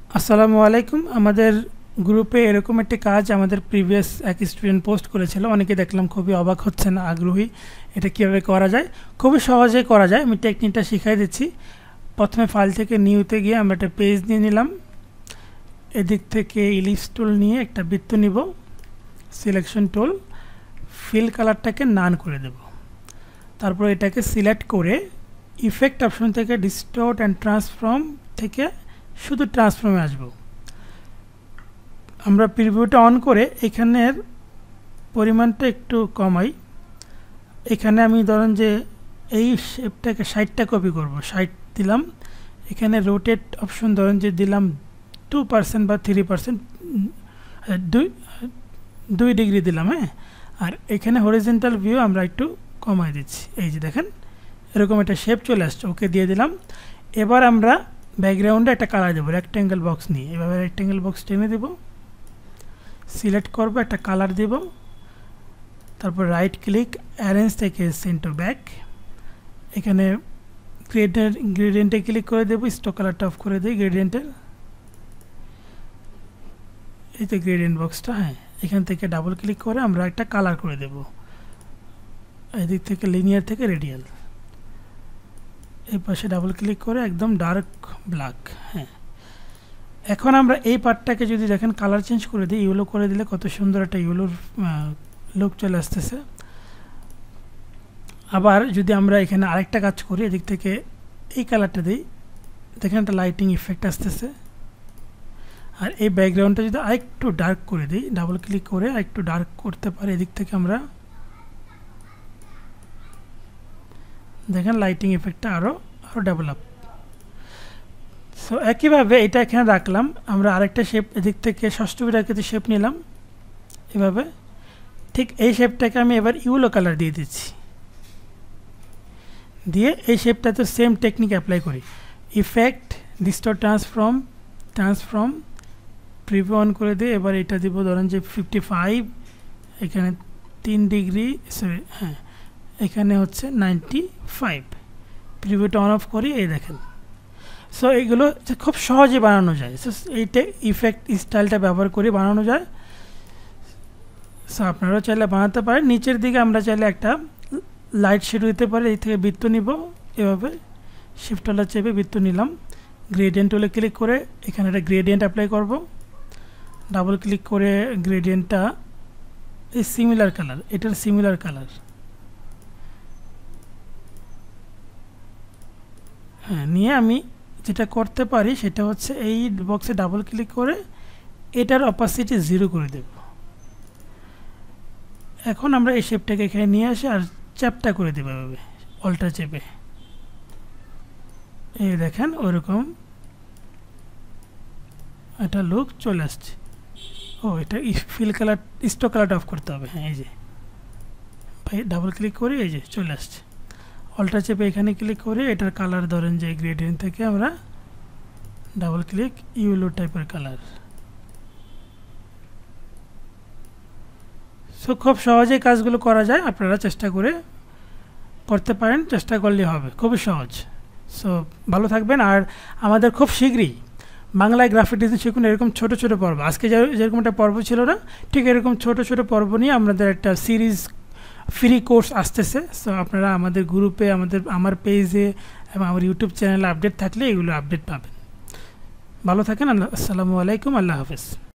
আসসালামু আলাইকুম। আমাদের গ্রুপে এরকম একটি কাজ আমাদের প্রিভিয়াস এক স্টুডেন্ট পোস্ট করেছিল। অনেকে দেখলাম খুবই অবাক হচ্ছেন, আগ্রহী এটা কীভাবে করা যায়। খুবই সহজে করা যায়, আমি টেকনিকটা শিখাই দিচ্ছি। প্রথমে ফাইল থেকে নিউতে গিয়ে আমরা একটা পেজ নিয়ে নিলাম। এদিক থেকে ইলিপস টুল নিয়ে একটা বৃত্ত নিব, সিলেকশন টুল, ফিল কালারটাকে নান করে দেব। তারপর এটাকে সিলেক্ট করে ইফেক্ট অপশন থেকে ডিস্টোর্ট অ্যান্ড ট্রান্সফর্ম থেকে শুধু ট্রান্সফর্মে আসব। আমরা প্রিভিউটা অন করে এখানের পরিমাণটা একটু কমাই। এখানে আমি ধরেন যে এই শেপটাকে 60টা কপি করব, 60 দিলাম। এখানে রোটেট অপশন ধরেন যে দিলাম 2% বা 3%, 2 ডিগ্রি দিলাম। হ্যাঁ, আর এখানে হরিজন্টাল ভিউ আমরা একটু কমাই দিচ্ছি। এই যে দেখেন এরকম একটা শেপ চলে আসছে, ওকে দিয়ে দিলাম। এবার আমরা ব্যাকগ্রাউন্ডে একটা কালার দেবো, রেক্টেঙ্গেল বক্স নিয়ে। এভাবে রেক্টেঙ্গেল বক্স টেনে দেব, সিলেক্ট করব, একটা কালার দেব। তারপর রাইট ক্লিক, অ্যারেঞ্জ থেকে সেন্ড টু ব্যাক। এখানে গ্রেডিয়েন্টে ক্লিক করে দেবো, স্টক কালারটা অফ করে দিই গ্রেডিয়েন্টের। এই তো গ্রেডিয়েন্ট বক্সটা। হ্যাঁ, এখান থেকে ডাবল ক্লিক করে আমরা একটা কালার করে দেব, এদিক থেকে লিনিয়ার থেকে রেডিয়াল। এই পাশে ডাবল ক্লিক করে একদম ডার্ক ব্ল্যাক। হ্যাঁ, এখন আমরা এই পার্টটাকে যদি দেখেন কালার চেঞ্জ করে দিই, ইয়েলো করে দিলে কত সুন্দর একটা ইয়েলোর লুক চলে আসতেছে। আবার যদি আমরা এখানে আরেকটা কাজ করি, এদিক থেকে এই কালারটা দিই, দেখেন একটা লাইটিং ইফেক্ট আসতেছে। আর এই ব্যাকগ্রাউন্ডটা যদি আরেকটু ডার্ক করে দিই, ডাবল ক্লিক করে আরেকটু ডার্ক করতে পারি, এদিক থেকে আমরা দেখেন লাইটিং ইফেক্টটা আরও ডেভেলপ। সো একইভাবে এটা এখানে রাখলাম। আমরা আরেকটা শেপ এদিক থেকে ষষ্ঠবীর আকৃতির শেপ নিলাম এভাবে। ঠিক এই শেপটাকে আমি এবার ইয়েলো কালার দিয়ে দিচ্ছি, দিয়ে এই শেপটাতে সেম টেকনিক অ্যাপ্লাই করি। Effect, distort, transform, preview on করে দিয়ে এবার এটা দিব ধরেন যে 55, এখানে 3 ডিগ্রি, সরি হ্যাঁ এখানে হচ্ছে 95। প্রিভিউটা অন অফ করি, এই দেখেন। সো এইগুলো খুব সহজে বানানো যায়। সো এইটা ইফেক্ট স্টাইলটা ব্যবহার করে বানানো যায়। সো আপনারাও চাইলে বানাতে পারেন। নিচের দিকে আমরা চাইলে একটা লাইট শেডো দিতে পারি। এই থেকে বৃত্ত নিব, এভাবে শিফটটা চেপে বৃত্ত নিলাম। গ্রেডিয়েন্ট টুলে ক্লিক করে এখানে একটা গ্রেডিয়েন্ট অ্যাপ্লাই করব। ডাবল ক্লিক করে গ্রেডিয়েন্টটা এই সিমিলার কালার, এটার সিমিলার কালার। হ্যাঁ, নিয়ে আমি যেটা করতে পারি সেটা হচ্ছে এই বক্সে ডাবল ক্লিক করে এটার অপাসিটি 0 করে দেব। এখন আমরা এই শেপটাকে এখানে নিয়ে আসি আর চ্যাপটা করে দেবো এভাবে অল্টা চেপে। এই দেখেন ওরকম একটা লুক চলে আসছে। ও, এটা ফিল কালার, স্টক কালারটা অফ করতে হবে। হ্যাঁ, এই যে ভাই ডাবল ক্লিক করে এই যে চলে আসছে। অল্টা চেপে এখানে ক্লিক করে এটার কালার ধরেন যে গ্রেডিয়েন্ট থেকে আমরা ডাবল ক্লিক, ইয়েলো টাইপের কালার। সো খুব সহজেই কাজগুলো করা যায়, আপনারা চেষ্টা করে করতে পারেন, চেষ্টা করলে হবে, খুবই সহজ। সো ভালো থাকবেন। আর আমাদের খুব শীঘ্রই বাংলায় গ্রাফিক ডিজাইন শিখুন এরকম ছোট ছোট পর্ব। আজকে যেরকম একটা পর্ব ছিল না, ঠিক এরকম ছোট ছোট পর্ব নিয়ে আমাদের একটা সিরিজ ফ্রি কোর্স আসতেছে। সো আপনারা আমাদের গ্রুপে, আমার পেজে এবং আমার ইউটিউব চ্যানেলে আপডেট থাকলে এগুলো আপডেট পাবেন। ভালো থাকেন। আসসালামু আলাইকুম, আল্লাহ হাফেজ।